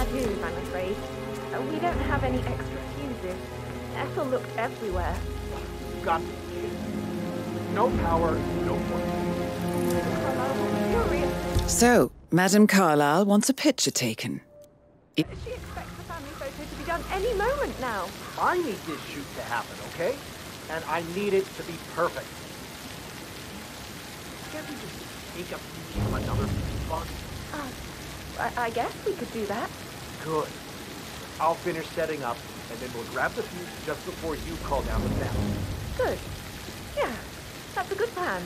bad news, I'm afraid. We don't have any extra fuses. Ethel looked everywhere. Got it. No power, no point. Carlisle was furious. So, Madame Carlisle wants a picture taken. She expects the family photo to be done any moment now. I need this shoot to happen, okay? And I need it to be perfect. Can't we just take a piece from another box? I guess we could do that. Good. I'll finish setting up, and then we'll grab the fuse just before you call down the family. Good. Yeah, that's a good plan.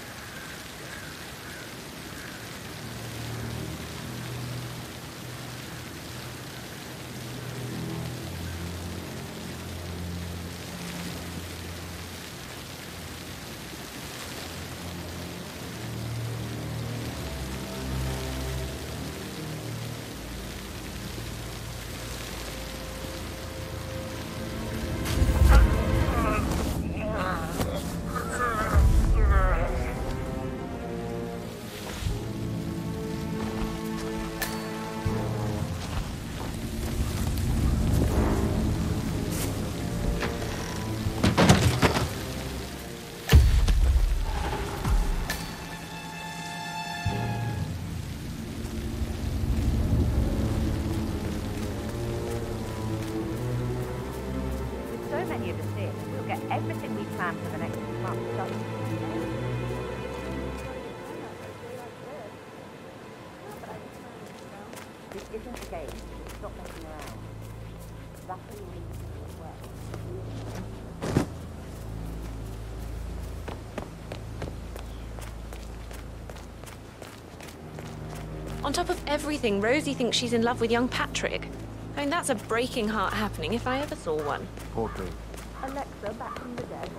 So many of us here, we'll get everything we plan for the next month done. This isn't a game. Stop messing around. That's what you need to do as well. On top of everything, Rosie thinks she's in love with young Patrick. I mean, that's a breaking heart happening if I ever saw one. Poor thing. Alexa, back from the dead.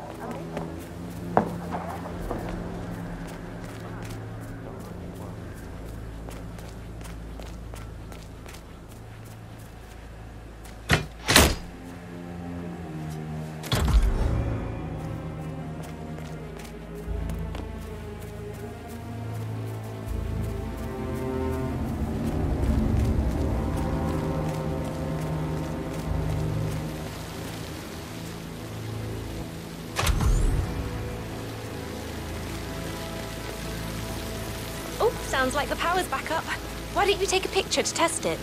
Oh, sounds like the power's back up. Why don't you take a picture to test it?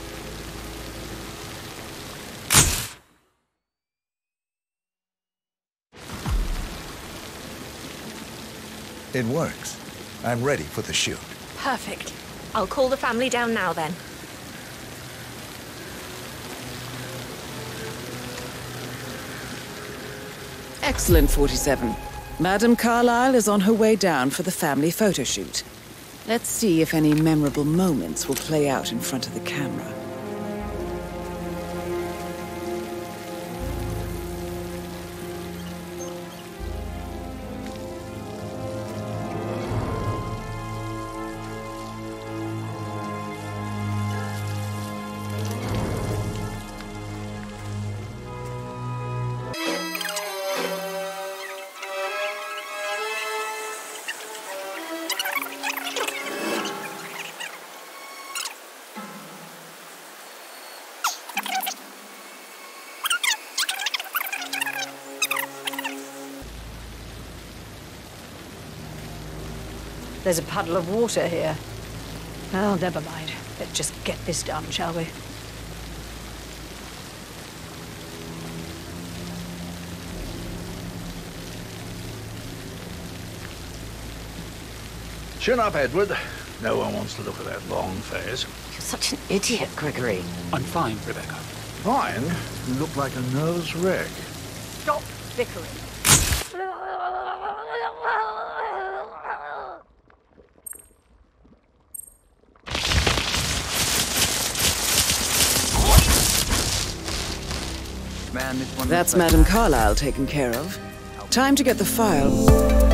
It works. I'm ready for the shoot. Perfect. I'll call the family down now then. Excellent, 47. Madame Carlisle is on her way down for the family photo shoot. Let's see if any memorable moments will play out in front of the camera. There's a puddle of water here. Well, never mind. Let's just get this done, shall we? Chin up, Edward. No one wants to look at that long face. You're such an idiot, Gregory. I'm fine, Rebecca. Fine. You look like a nervous wreck. Stop bickering. That's Madame Carlisle taken care of. Time to get the file.